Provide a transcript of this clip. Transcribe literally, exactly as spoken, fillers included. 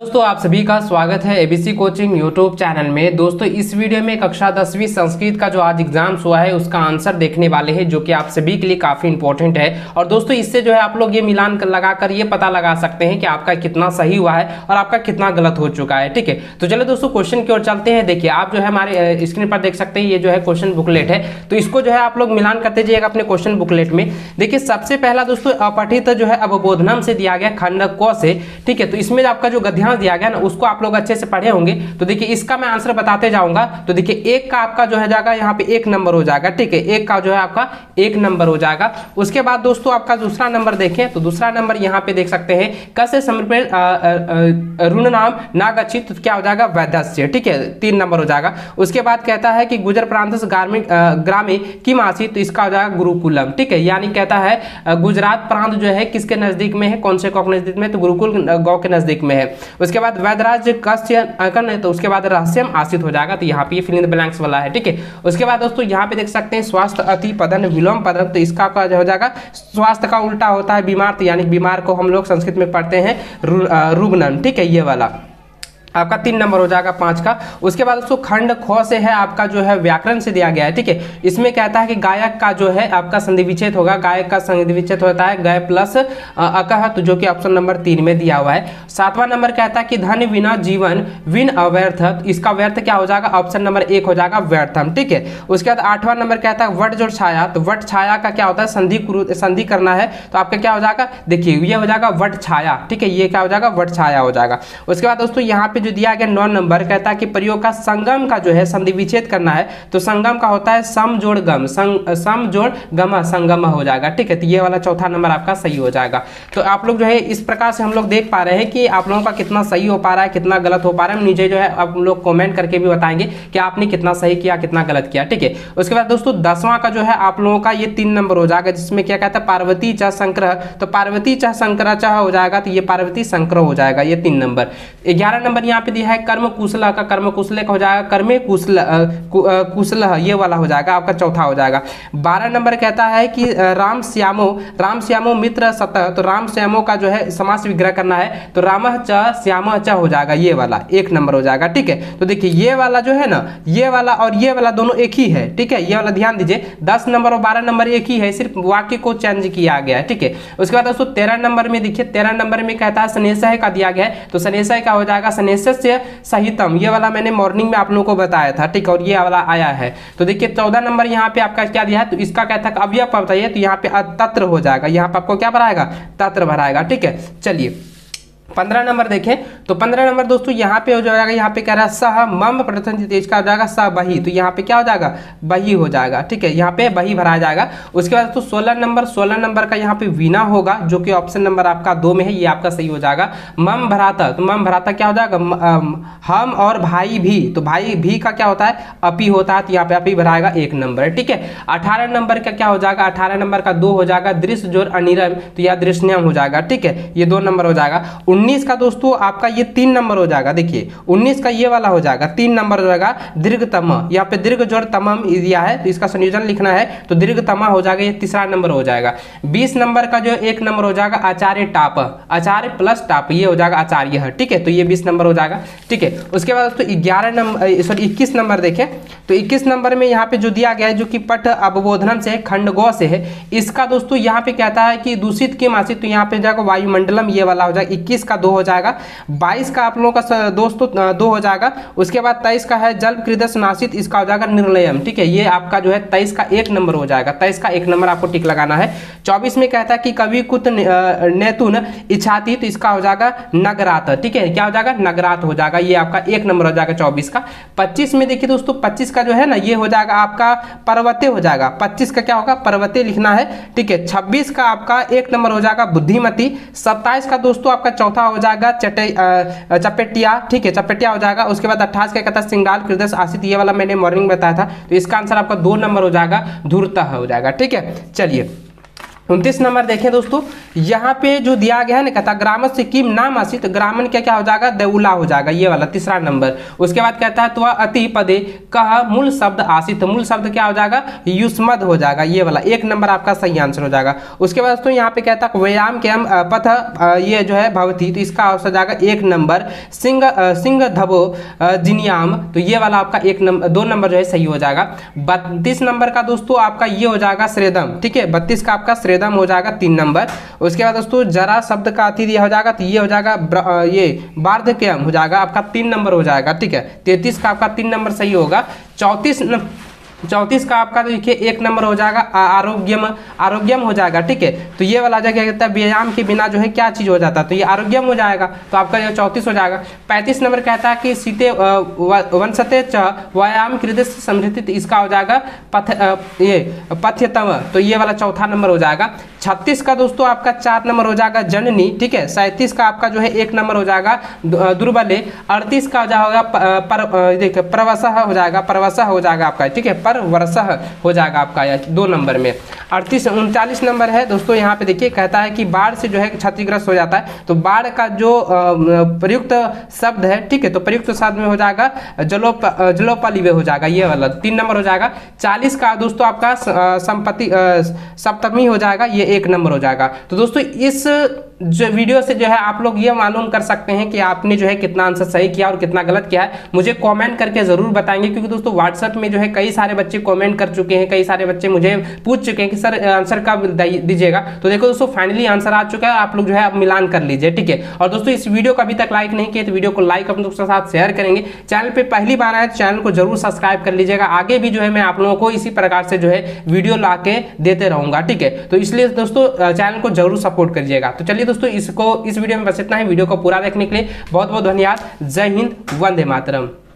दोस्तों, आप सभी का स्वागत है एबीसी कोचिंग यूट्यूब चैनल में। दोस्तों, इस वीडियो में कक्षा दसवीं संस्कृत का जो आज एग्जाम हुआ है उसका आंसर देखने वाले हैं, जो कि आप सभी के लिए काफी इंपॉर्टेंट है। और दोस्तों, इससे जो है आप लोग ये मिलान कर लगाकर ये पता लगा सकते हैं कि आपका कितना सही हुआ है और आपका कितना गलत हो चुका है। ठीक है, तो चलो दोस्तों क्वेश्चन की ओर चलते हैं। देखिए, आप जो है हमारे स्क्रीन पर देख सकते हैं, ये जो है क्वेश्चन बुकलेट है, तो इसको जो है आप लोग मिलान करते जाइएगा अपने क्वेश्चन बुकलेट में। देखिए, सबसे पहला दोस्तों अपठित जो है अवबोधनम से दिया गया खंड क से। ठीक है, तो इसमें आपका जो गद्यांश दिया गया ना उसको आप लोग अच्छे से पढ़े होंगे। तो देखिए, इसका मैं आंसर बताते जाऊंगा। तो देखिए, एक का आपका जो है जाएगा यहाँ पे एक नंबर हो जाएगा। ठीक है, एक का जो है आपका एक नंबर हो जाएगा। उसके बाद दोस्तों आपका दूसरा नंबर देखें तो दूसरा नंबर यहाँ पे देख सकते हैं, कसे समर्पित ऋण नाम नागच्छित, तो क्या हो जाएगा वैधस्य। ठीक है, तीन नंबर हो जाएगा। उसके बाद कहता है कि गुजर प्रांत ग्रामीण ग्रामे की मासी, तो इसका हो जाएगा गुरुकुलम। ठीक है, यानी कहता है गुजरात प्रांत जो है किसके नजदीक में है, कौन से गांव के नजदीक में, तो गुरुकुल गांव के नजदीक में है। उसके बाद वैधराज कस्य अंकन है, तो उसके बाद रहस्यम आश्रित हो जाएगा। तो यहाँ पे फिल इन द ब्लैंक्स वाला है। ठीक है, उसके बाद दोस्तों यहाँ पे देख सकते हैं स्वास्थ्य अति पदन विलोम पदन, तो इसका का जो हो जाएगा स्वास्थ्य का उल्टा होता है बीमार, तो यानी बीमार को हम लोग संस्कृत में पढ़ते हैं रुग्णन। ठीक है, ये वाला आपका तीन नंबर हो जाएगा पांच का। उसके बाद दोस्तों खंड ख से है आपका जो है व्याकरण से दिया गया है। ठीक है, इसमें कहता है कि गायक का जो है आपका संधि विच्छेद होगा, गायक का संधि विच्छेद होता है गय प्लस अकह, तो जो कि ऑप्शन नंबर तीन में दिया हुआ है। सातवां नंबर कहता है कि धन बिना जीवन विन अव्यर्थ, तो इसका व्यर्थ क्या हो जाएगा, ऑप्शन नंबर एक हो जाएगा व्यर्थम। ठीक है, उसके बाद आठवां नंबर कहता है वट जो छाया, तो वट छाया का क्या होता है संधि संधि करना है, तो आपका क्या हो जाएगा, देखिए ये हो जाएगा वट छाया। ठीक है, ये क्या हो जाएगा वट छाया हो जाएगा। उसके बाद दोस्तों यहाँ पे जो दिया गया नौ नंबर कहता है कि प्रयोग का संगम का जो है संधि विच्छेद करना है, तो संगम का होता है सम जोड़ गम, सम जोड़ गम संगम हो जाएगा। ठीक है, तो ये वाला चौथा नंबर आपका सही हो जाएगा। तो आप लोग जो है इस प्रकार से हम लोग देख पा रहे हैं कि आप लोगों का कितना सही हो पा रहा है, कितना गलत हो पा रहा है। नीचे जो है आप लोग कमेंट करके भी बताएंगे कि आपने कितना सही किया, कितना गलत किया। ठीक है, उसके बाद दोस्तों दसवां का जो है आप लोगों का ये तीन नंबर हो जाएगा, जिसमें क्या कहता है पार्वती च शंकर, तो पार्वती च शंकर च हो जाएगा, तो ये पार्वती शंकर हो जाएगा, ये तीन नंबर। ग्यारह नंबर यहाँ पे दिया है कर्म कुशल का, कर्म कुशल का हो जाएगा कर्मे कुशल कुशल, ये वाला हो जाएगा आपका चौथा हो जाएगा। बारह नंबर कहता है कि राम श्यामो, राम श्यामो मित्र सतह, तो राम श्यामो का जो है समास विग्रह करना है, तो रामः च श्यामः च हो जाएगा, ये वाला एक नंबर हो जाएगा। ठीक है, तो देखिए ये वाला जो है ना, ये वाला और ये वाला दोनों एक ही है। ठीक है, ये वाला ध्यान दीजिए, दस नंबर और बारह नंबर एक ही है, सिर्फ वाक्य को चेंज किया गया है। ठीक है, उसके बाद दोस्तों तेरह नंबर में देखिए, तेरह नंबर में कहता है सनेशय का दिया गया है, तो सनेशय का हो जाएगा सनेशस्य सहितम, ये वाला मैंने मॉर्निंग में आप लोगों को बताया था। ठीक है, और ये वाला आया है। तो देखिए चौदह नंबर यहाँ पे आपका क्या दिया है, तो इसका कहता है अवयव बताइए, तो यहाँ पे तत्र हो जाएगा, यहाँ पे आपको क्या भराएगा, तत्र भराएगा। ठीक है, चलिए पंद्रह नंबर देखें, तो पंद्रह नंबर दोस्तों यहाँ पे हो जाएगा, यहाँ पे कह रहा है सह मम प्रथम तेज का हो जाएगा स बही, तो यहाँ पे क्या हो जाएगा बही हो जाएगा। ठीक है, यहाँ पे बही भराया जाएगा। उसके बाद तो सोलह नंबर, सोलह नंबर का यहाँ पे वीणा होगा, जो कि ऑप्शन नंबर आपका दो में है, ये आपका सही हो जाएगा। मम भराता, तो मम भराता क्या हो जाएगा, हम और भाई भी, तो भाई भी का क्या होता है अपी होता है, तो यहाँ पे अपी भराएगा एक नंबर। ठीक है, अठारह नंबर का क्या हो जाएगा, अठारह नंबर का दो हो जाएगा दृश्य जोड़ अनिरम, तो यह दृश्यम हो जाएगा। ठीक है, ये दो नंबर हो जाएगा। उन्नीस का दोस्तों आपका ये तीन नंबर हो जाएगा। देखिए उन्नीस का ये वाला हो जाएगा, तीन नंबर हो जाएगा दीर्घतम, यहाँ पे दीर्घ जोड़ तमम दिया है, तो इसका संयोजन लिखना है, तो दीर्घतमा हो जाएगा, ये तीसरा नंबर हो जाएगा। बीस नंबर का जो एक नंबर हो जाएगा Acharya top, Acharya plus top, ये हो जाएगा आचार्य। ठीक है, तो ये बीस नंबर हो जाएगा। ठीक है, उसके बाद दोस्तों ग्यारह नंबर सॉरी इक्कीस नंबर देखें, तो इक्कीस नंबर में यहाँ पे जो दिया गया है, जो कि पठ अवबोधनम से है, खंड गौ से है, इसका दोस्तों यहाँ पे कहता है कि दूषित के मासी, तो यहाँ पे जाएगा वायुमंडलम, ये वाला हो जाएगा। इक्कीस का दो हो जाएगा। बाईस का आप लोगों का दोस्तों दो हो जाएगा। उसके बाद तेईस का है जल कृदस नासित, इसका हो जाएगा निर्लयम। ठीक है, ये आपका जो है तेईस का एक नंबर हो जाएगा, तेईस का एक नंबर आपको टिक लगाना है। चौबीस में कहता है कि कवि कुत नेतुन इच्छाती, तो इसका हो जाएगा नगरात। ठीक है, क्या हो जाएगा नगरात हो जाएगा, ये आपका एक नंबर हो जाएगा चौबीस का। पच्चीस में देखिए दोस्तों, पच्चीस का जो है ना ये हो जाएगा आपका पर्वते हो जाएगा, पच्चीस का क्या होगा पर्वते लिखना है। ठीक है, छब्बीस का आपका एक नंबर हो जाएगा बुद्धिमती। सत्ताईस का दोस्तों आपका चौथा हो जाएगा चटे चपेटिया। ठीक है, चपेटिया हो जाएगा। उसके बाद अट्ठाईस का कहता है सिंगाल कृदस आसित, ये वाला मैंने मॉर्निंग बताया था, तो इसका आंसर आपका दो नंबर हो जाएगा धूर्तः हो जाएगा। ठीक है, चलिए उनतीस नंबर देखें दोस्तों, यहाँ पे जो दिया गया है ना, कहता ग्रामर से किम नाम आसी, तो ग्रामन क्या क्या हो जाएगा, देउला हो जाएगा, ये वाला तीसरा नंबर। उसके बाद कहता है तो अति पदे कह मूल शब्द आसी, तो मूल शब्द क्या हो जाएगा, युष्मद हो जाएगा, ये वाला एक नंबर आपका सही आंसर हो जाएगा। उसके बाद दोस्तों यहाँ पे कहता है व्यायाम के हम पथ ये जो है भवती, तो इसका हो जाएगा एक नंबर। सिंह सिंह धबो जिनियाम, तो ये वाला आपका एक नंबर दो नंबर जो है सही हो जाएगा। बत्तीस नंबर का दोस्तों आपका ये हो जाएगा श्रेदम, ठीक है, बत्तीस का आपका श्रेदम हो जाएगा तीन नंबर। उसके बाद दोस्तों जरा शब्द का अति दिया हो जाएगा, तो ये हो जाएगा ये वार्धक्यम हो जाएगा आपका तीन नंबर हो जाएगा, ठीक है। तैतीस का आपका तीन नंबर सही होगा। चौंतीस चौंतीस का आपका देखिए एक नंबर हो जाएगा आरोग्यम, आरोग्यम हो जाएगा, ठीक है। तो ये वाला जगह कहता है व्यायाम के बिना जो है क्या चीज हो जाता है, तो ये आरोग्यम हो जाएगा, तो आपका जो चौंतीस हो जाएगा। पैंतीस नंबर कहता है कि सीते वंशते च व्यायाम कृत समृद्धि, तो इसका हो जाएगा पथ ये पथ्यतम, तो ये वाला चौथा नंबर हो जाएगा। छत्तीस का दोस्तों आपका चार नंबर हो जाएगा जननी, ठीक है। सैंतीस का आपका जो है एक नंबर हो जाएगा दुर्बले। अड़तीस का हो जाएगा पर देखिए प्रवसह हो जाएगा, प्रवसह हो जाएगा आपका, ठीक है, पर वर्षः हो जाएगा आपका या दो नंबर में। अड़तीस उनचालीस नंबर है दोस्तों, यहाँ पे देखिए कहता है कि बाढ़ से जो है क्षतिग्रस्त हो जाता है, तो बाढ़ का जो प्रयुक्त शब्द है, ठीक है, तो प्रयुक्त शब्द में हो जाएगा जलोप जलोपलिवे हो जाएगा, ये वाला तीन नंबर हो जाएगा। चालीस का दोस्तों आपका संपत्ति सप्तमी हो जाएगा, ये एक नंबर हो जाएगा। तो दोस्तों इस जो वीडियो से जो है आप लोग ये मालूम कर सकते हैं कि आपने जो है कितना आंसर सही किया और कितना गलत किया है। मुझे कमेंट करके जरूर बताएंगे, क्योंकि दोस्तों व्हाट्सएप में जो है कई सारे बच्चे कमेंट कर चुके हैं, कई सारे बच्चे मुझे पूछ चुके हैं कि सर आंसर कब दीजिएगा। तो देखो दोस्तों फाइनली आंसर आ चुका है, आप लोग जो है अब मिलान कर लीजिए, ठीक है। और दोस्तों इस वीडियो को अभी तक लाइक नहीं किया तो वीडियो को लाइक अपने दोस्तों के साथ शेयर करेंगे। चैनल पर पहली बार आए तो चैनल को जरूर सब्सक्राइब कर लीजिएगा, आगे भी जो है मैं आप लोगों को इसी प्रकार से जो है वीडियो ला के देते रहूंगा, ठीक है। तो इसलिए दोस्तों चैनल को जरूर सपोर्ट करिएगा। तो चलिए दोस्तों इसको इस वीडियो में बस इतना ही। वीडियो को पूरा देखने के लिए बहुत बहुत धन्यवाद। जय हिंद, वंदे मातरम।